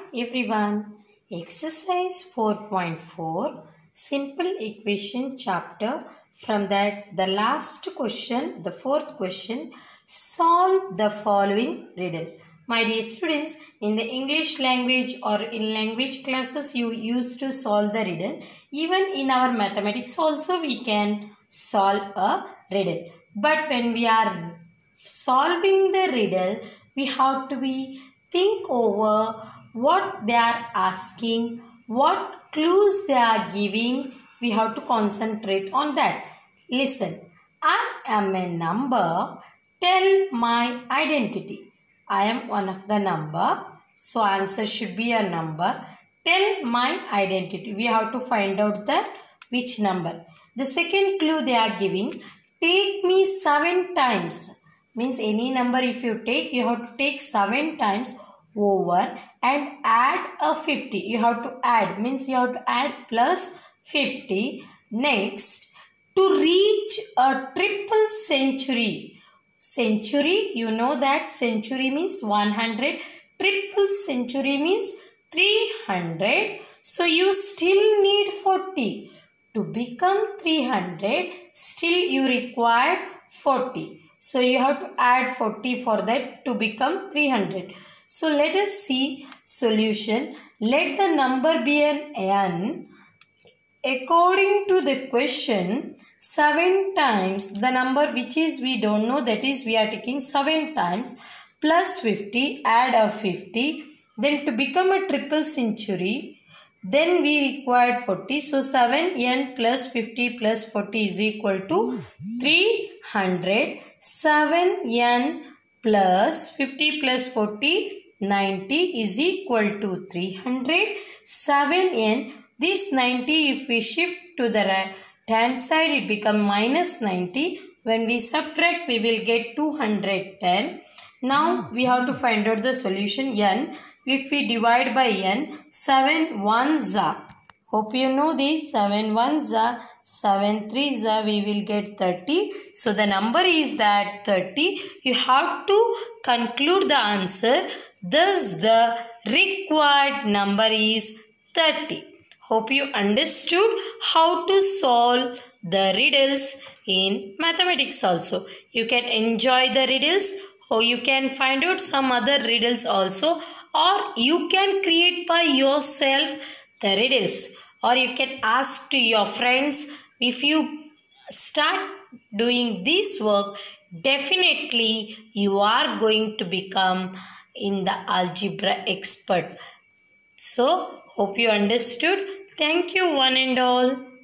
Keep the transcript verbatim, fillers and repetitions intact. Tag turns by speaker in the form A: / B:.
A: everyone. Exercise four point four Simple Equation chapter. From that, the last question, the fourth question, solve the following riddle. My dear students, in the English language or in language classes, you used to solve the riddle. Even in our mathematics also, we can solve a riddle. But when we are solving the riddle, we have to be think over what they are asking, what clues they are giving. We have to concentrate on that. Listen, I am a number. Tell my identity. I am one of the number. So answer should be a number. Tell my identity. We have to find out that which number. The second clue they are giving. Take me seven times. Means any number if you take, you have to take seven times over and add a fifty. You have to add. Means you have to add plus fifty. Next, to reach a triple century. Century, you know that century means one hundred. Triple century means three hundred. So you still need forty. To become three hundred, still you require forty. So you have to add forty for that to become three hundred. So let us see solution. Let the number be an n. According to the question, seven times the number which is we don't know, that is we are taking seven times plus fifty, add a fifty. Then to become a triple century, then we required forty. So seven n plus fifty plus forty is equal to three hundred. seven n plus fifty plus forty, ninety is equal to three hundred. seven n, this ninety if we shift to the right hand side, it becomes minus ninety. When we subtract, we will get two hundred ten. Now we have to find out the solution n. If we divide by n, seven ones are. Hope you know this. seven ones are. seven threes are. We will get thirty. So the number is that thirty. You have to conclude the answer. Thus the required number is thirty. Hope you understood how to solve the riddles in mathematics also. You can enjoy the riddles, or you can find out some other riddles also, or you can create by yourself the riddles, or you can ask to your friends. If you start doing this work, definitely you are going to become in the algebra expert. So, hope you understood. Thank you one and all.